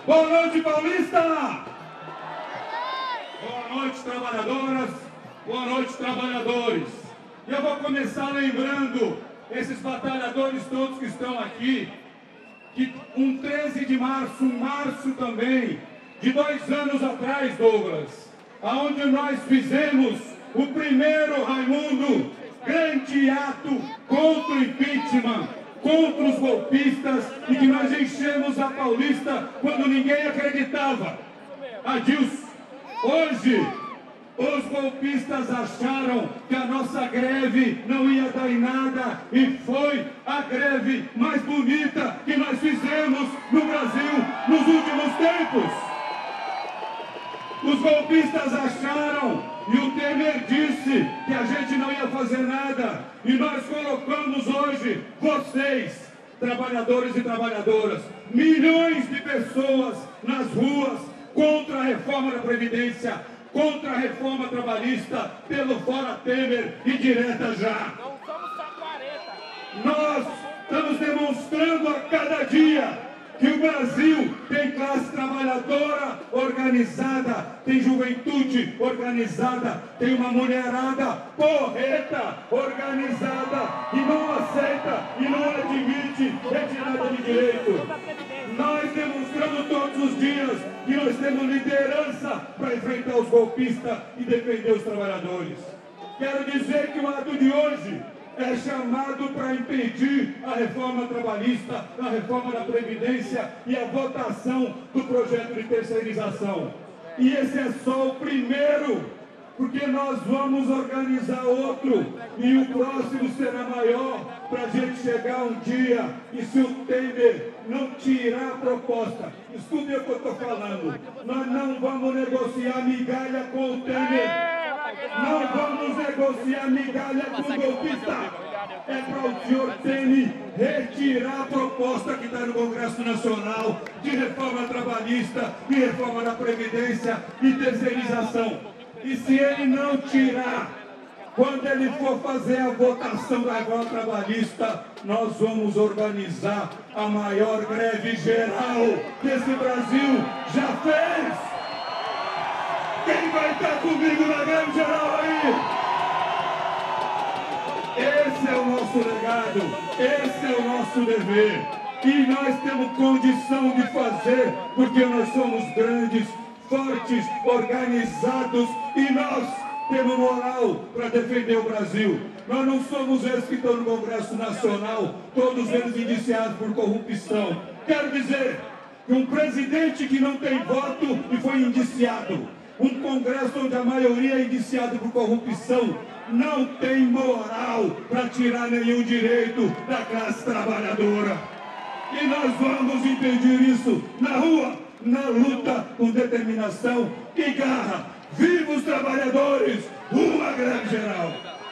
Boa noite, Paulista! Boa noite, trabalhadoras. Boa noite, trabalhadores. E eu vou começar lembrando esses batalhadores todos que estão aqui, que um 13 de março, um março também, de 2 anos atrás, Douglas, aonde nós fizemos o primeiro, Raimundo, grande ato contra o impeachment, contra os golpistas, e que nós enchemos a Paulista quando ninguém acreditava. Adilson, hoje os golpistas acharam que a nossa greve não ia dar em nada, e foi a greve mais bonita que nós fizemos no Brasil nos últimos tempos. Os golpistas acharam, e o Temer disse que a gente não ia fazer nada, e nós colocamos hoje vocês, trabalhadores e trabalhadoras, milhões de pessoas nas ruas contra a reforma da Previdência, contra a reforma trabalhista, pelo fora Temer e direta já. Não somos só 40. Nós estamos demonstrando a cada dia que o Brasil tem classe trabalhadora organizada, tem juventude organizada, tem uma mulherada porreta organizada, e não aceita e não admite retirada de direito. Nós demonstramos todos os dias que nós temos liderança para enfrentar os golpistas e defender os trabalhadores. Quero dizer que o ato de hoje é chamado para impedir a reforma trabalhista, a reforma da Previdência e a votação do projeto de terceirização. E esse é só o primeiro, porque nós vamos organizar outro, e o próximo será maior, para a gente chegar um dia, e se o Temer não tirar a proposta, escute o que eu estou falando, nós não vamos negociar migalha com o Temer. Não vamos negociar migalha com o golpista. É para o senhor Temer retirar a proposta que está no Congresso Nacional de reforma trabalhista e reforma da Previdência e terceirização. E se ele não tirar, quando ele for fazer a votação da reforma trabalhista, nós vamos organizar a maior greve geral que esse Brasil já fez. Quem vai estar comigo na greve geral aí? Esse é o nosso legado, esse é o nosso dever. E nós temos condição de fazer, porque nós somos grandes, fortes, organizados, e nós temos moral para defender o Brasil. Nós não somos esses que estão no Congresso Nacional, todos eles indiciados por corrupção. Quero dizer que um presidente que não tem voto e foi indiciado, um Congresso onde a maioria é indiciada por corrupção, não tem moral para tirar nenhum direito da classe trabalhadora. E nós vamos impedir isso na rua, na luta, com determinação e garra. Viva os trabalhadores! Uma greve geral!